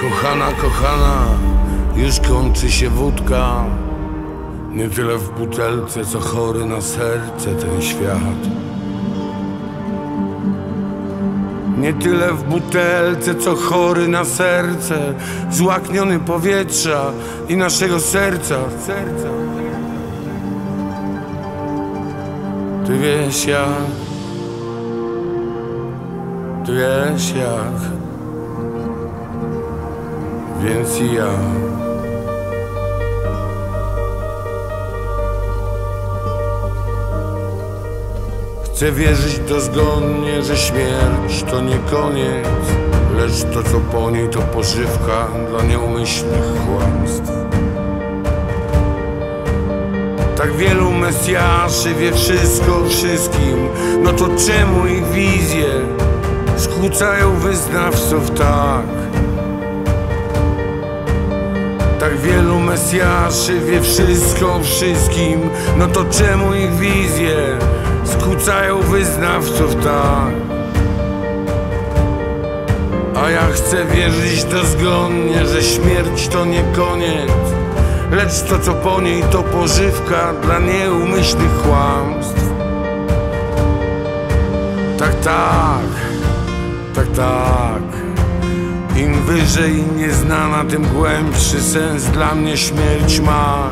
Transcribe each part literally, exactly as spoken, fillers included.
Kochana, kochana, już kończy się wódka. Nie tyle w butelce, co chory na serce ten świat. Nie tyle w butelce, co chory na serce, złakniony powietrza i naszego serca, serca. Ty wiesz jak, ty wiesz jak, więc i ja. Chcę wierzyć dozgonnie, że śmierć to nie koniec, lecz to co po niej to pożywka dla nieumyślnych kłamstw. Tak wielu mesjaszy wie wszystko o wszystkim, no to czemu ich wizje skłócają wyznawców tak? Tak wielu mesjaszy wie wszystko o wszystkim, no to czemu ich wizje skłócają wyznawców tak? A ja chcę wierzyć dozgonnie, że śmierć to nie koniec, lecz to co po niej to pożywka dla nieumyślnych kłamstw. Tak, tak, tak, tak. Im wyżej nieznana, tym głębszy sens dla mnie śmierć ma.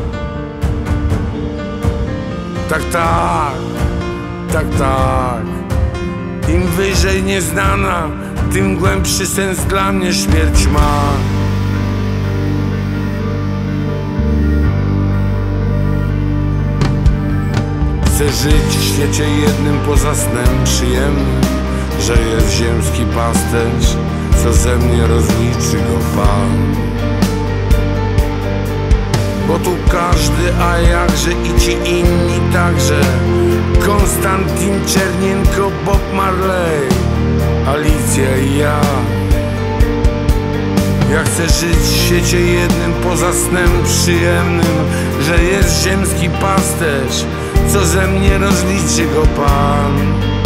Tak, tak, tak, tak. Im wyżej nieznana, tym głębszy sens dla mnie śmierć ma. Chcę żyć w świecie jednym poza snem przyjemnym, że jest ziemski pasterz, co ze mnie rozliczy go Pan. Bo tu każdy, a jakże i ci inni także, Konstantin Czernienko, Bob Marley, Alicja i ja. Ja chcę żyć w świecie jednym poza snem przyjemnym, że jest ziemski pasterz, co ze mnie rozliczy go Pan.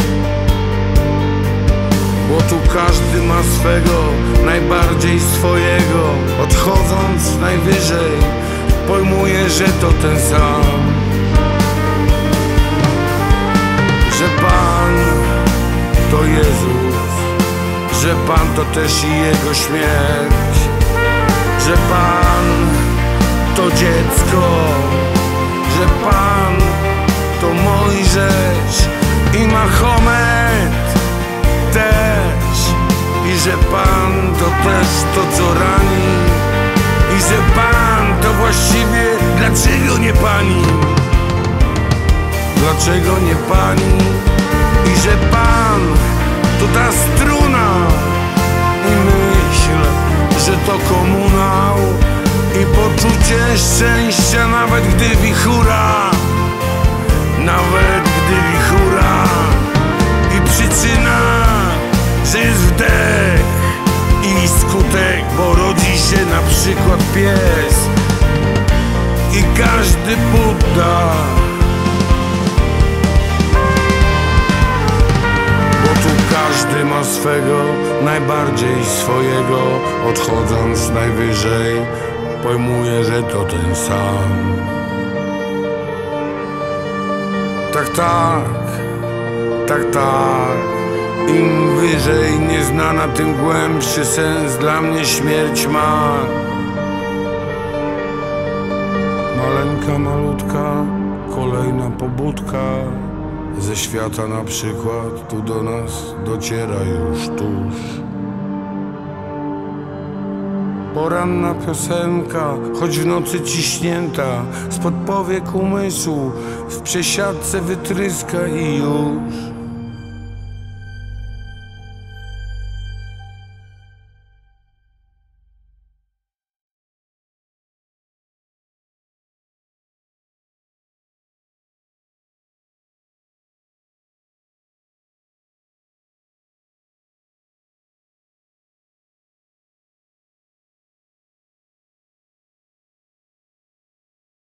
Bo tu każdy ma swego, najbardziej swojego. Odchodząc najwyżej, pojmuję, że to ten sam. Że Pan to Jezus, że Pan to też i Jego śmierć, że Pan to dziecko, że Pan to Mojżesz i Mahomet też, i że Pan to też to co rani, i że Pan to właściwie dlaczego nie Pani? Dlaczego nie Pani? I że Pan to ta struna, i myśl, że to komunał i poczucie szczęścia, nawet gdy wichura, nawet gdy wichura, i przyczyna, że jest wdech i skutek, bo rodzi się na przykład pies i każdy Budda. Bo tu każdy ma swego, najbardziej swojego. Odchodząc najwyżej, pojmuję, że to ten sam. Tak, tak, tak, tak. Im wyżej nieznana, tym głębszy sens dla mnie śmierć ma. Maleńka, malutka, kolejna pobudka ze świata na przykład tu do nas dociera już tuż. Poranna piosenka, choć w nocy ciśnięta, spod powiek umysłu w przesiadce wytryska i już.